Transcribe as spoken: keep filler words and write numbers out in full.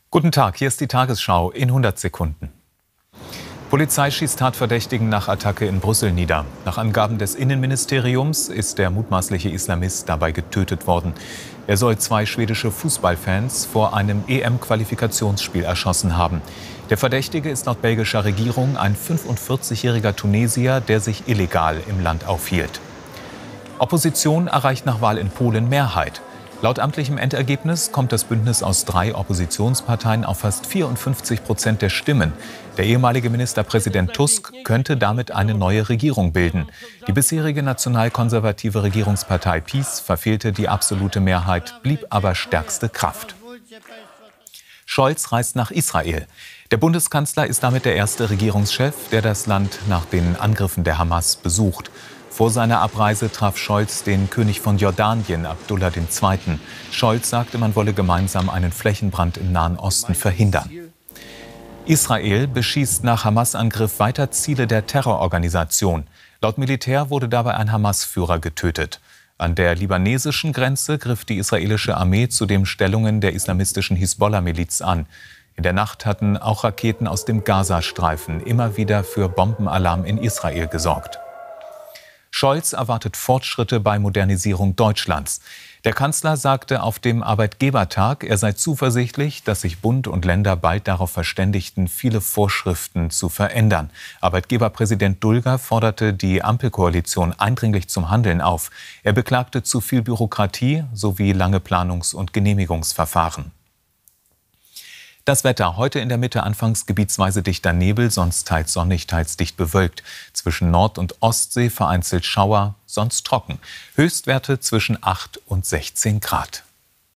Guten Tag, hier ist die Tagesschau in hundert Sekunden. Polizei schießt Tatverdächtigen nach Attacke in Brüssel nieder. Nach Angaben des Innenministeriums ist der mutmaßliche Islamist dabei getötet worden. Er soll zwei schwedische Fußballfans vor einem E M-Qualifikationsspiel erschossen haben. Der Verdächtige ist laut belgischer Regierung ein fünfundvierzigjähriger Tunesier, der sich illegal im Land aufhielt. Opposition erreicht nach Wahl in Polen Mehrheit. Laut amtlichem Endergebnis kommt das Bündnis aus drei Oppositionsparteien auf fast vierundfünfzig Prozent der Stimmen. Der ehemalige Ministerpräsident Tusk könnte damit eine neue Regierung bilden. Die bisherige nationalkonservative Regierungspartei PiS verfehlte die absolute Mehrheit, blieb aber stärkste Kraft. Scholz reist nach Israel. Der Bundeskanzler ist damit der erste Regierungschef, der das Land nach den Angriffen der Hamas besucht. Vor seiner Abreise traf Scholz den König von Jordanien, Abdullah der Zweite. Scholz sagte, man wolle gemeinsam einen Flächenbrand im Nahen Osten verhindern. Israel beschießt nach Hamas-Angriff weiter Ziele der Terrororganisation. Laut Militär wurde dabei ein Hamas-Führer getötet. An der libanesischen Grenze griff die israelische Armee zudem Stellungen der islamistischen Hisbollah-Miliz an. In der Nacht hatten auch Raketen aus dem Gazastreifen immer wieder für Bombenalarm in Israel gesorgt. Scholz erwartet Fortschritte bei Modernisierung Deutschlands. Der Kanzler sagte auf dem Arbeitgebertag, er sei zuversichtlich, dass sich Bund und Länder bald darauf verständigten, viele Vorschriften zu verändern. Arbeitgeberpräsident Dulger forderte die Ampelkoalition eindringlich zum Handeln auf. Er beklagte zu viel Bürokratie sowie lange Planungs- und Genehmigungsverfahren. Das Wetter. Heute in der Mitte anfangs gebietsweise dichter Nebel, sonst teils sonnig, teils dicht bewölkt. Zwischen Nord- und Ostsee vereinzelt Schauer, sonst trocken. Höchstwerte zwischen acht und sechzehn Grad.